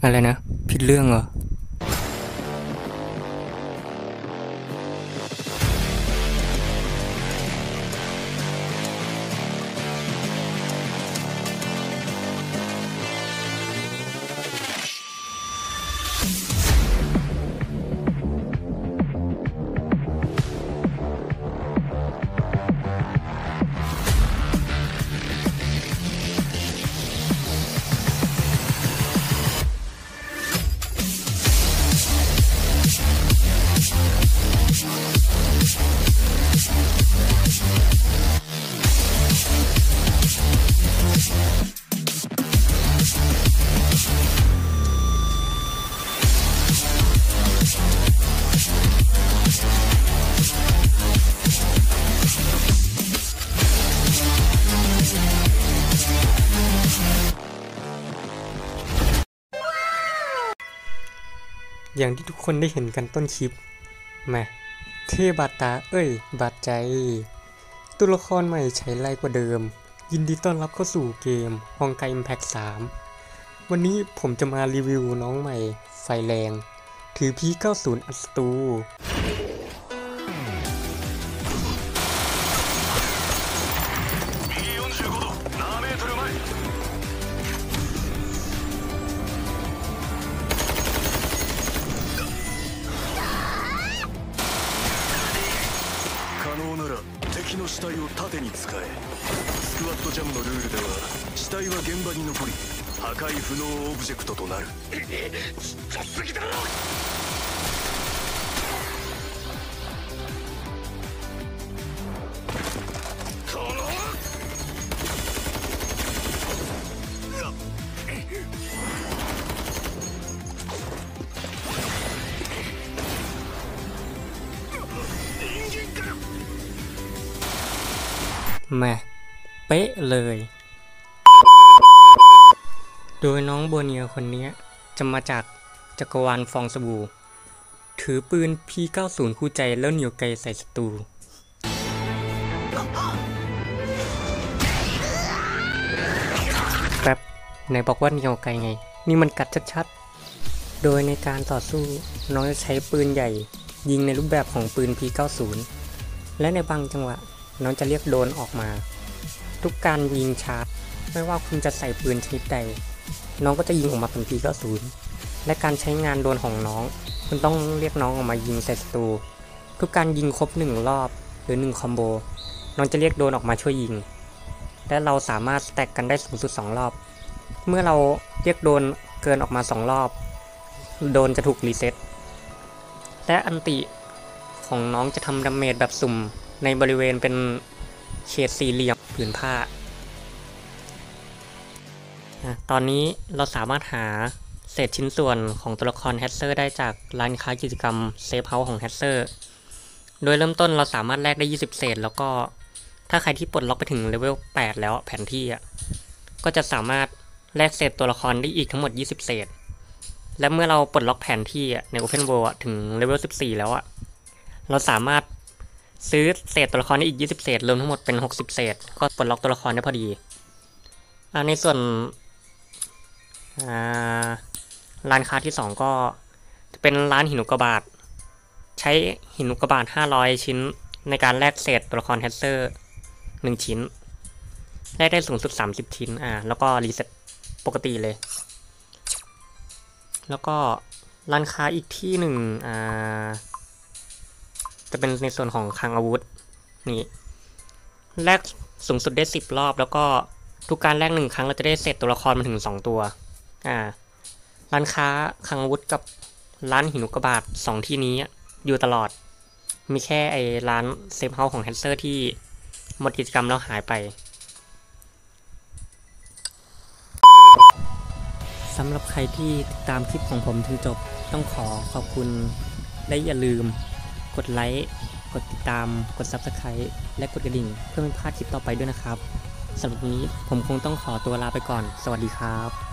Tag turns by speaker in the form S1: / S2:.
S1: อะไรนะผิดเรื่องเหรออย่างที่ทุกคนได้เห็นกันต้นคลิปมาเทบาตาบาดใจตัวละครใหม่ใช้ไล่กว่าเดิมยินดีต้อนรับเข้าสู่เกมฮองไกอิมแพค3วันนี้ผมจะมารีวิวน้องใหม่ไฟแรงถือ P90 อัดสตู
S2: 敵の死体を盾に使え。スクワットジャムのルールでは死体は現場に残り破壊不能オブジェクトとなる。ちっちゃすぎだろ。
S1: มาเป๊ะเลยโดยน้องบัวเนียคนนี้จะมาจากจักรวาลฟองสบู่ถือปืน P90 คู่ใจแล้วเหนี่ยวไกใส่ศัตรูแป๊บไหนบอกว่าเหนี่ยวไกไงนี่มันกัดชัดๆโดยในการต่อสู้น้องจะใช้ปืนใหญ่ยิงในรูปแบบของปืน P90 และในบางจังหวะน้องจะเรียกโดรนออกมาทุกการยิงชาร์จไม่ว่าคุณจะใส่ปืนชนิดใดน้องก็จะยิงออกมาเป็น P90 และการใช้งานโดรนของน้องคุณต้องเรียกน้องออกมายิงใส่ศัตรูทุกการยิงครบ1รอบหรือ1คอมโบน้องจะเรียกโดรนออกมาช่วยยิงและเราสามารถสแต็กกันได้สูงสุด2รอบเมื่อเราเรียกโดรนเกินออกมา2รอบโดรนจะถูกรีเซ็ตและอันติของน้องจะทำดาเมจแบบสุ่มในบริเวณเป็นเขตสี่เหลี่ยมผืนผ้าตอนนี้เราสามารถหาเศษชิ้นส่วนของตัวละครแฮชเซอร์ได้จากร้านค้ากิจกรรมเซฟเฮาส์ของแฮชเซอร์โดยเริ่มต้นเราสามารถแลกได้20เศษแล้วก็ถ้าใครที่ปลดล็อกไปถึงเลเวล8แล้วแผนที่ก็จะสามารถแลกเศษตัวละครได้อีกทั้งหมด20เศษและเมื่อเราปลดล็อกแผนที่ใน Open World ถึงเลเวล14แล้วเราสามารถซื้อเศษตัวละครได้อีก20เศษรวมทั้งหมดเป็น60เศษก็ปลดล็อกตัวละครได้พอดีในส่วนร้านค้าที่2ก็จะเป็นร้านหินอุกกาบาตใช้หินอุกกาบาต500ชิ้นในการแลกเศษตัวละครแฮชเซอร์1ชิ้นแลกได้สูงสุด30ชิ้นแล้วก็รีเซ็ตปกติเลยแล้วก็ร้านค้าอีกที่หนึ่งจะเป็นในส่วนของคลังอาวุธนี่แลกสูงสุดได้10รอบแล้วก็ทุกการแลก1ครั้งเราจะได้เศษตัวละครมาถึง2ตัวร้านค้าคลังอาวุธกับร้านหินอุกกาบาต2ที่นี้อยู่ตลอดมีแค่ไอ้ร้านเซฟเฮาส์ของแฮชเซอร์ที่หมดกิจกรรมแล้วหายไปสำหรับใครที่ติดตามคลิปของผมถึงจบต้องขอขอบคุณและอย่าลืมกดไลค์กดติดตามกด Subscribe และกดกระดิ่งเพื่อไม่พลาดคลิปต่อไปด้วยนะครับสำหรับวันนี้ผมคงต้องขอตัวลาไปก่อนสวัสดีครับ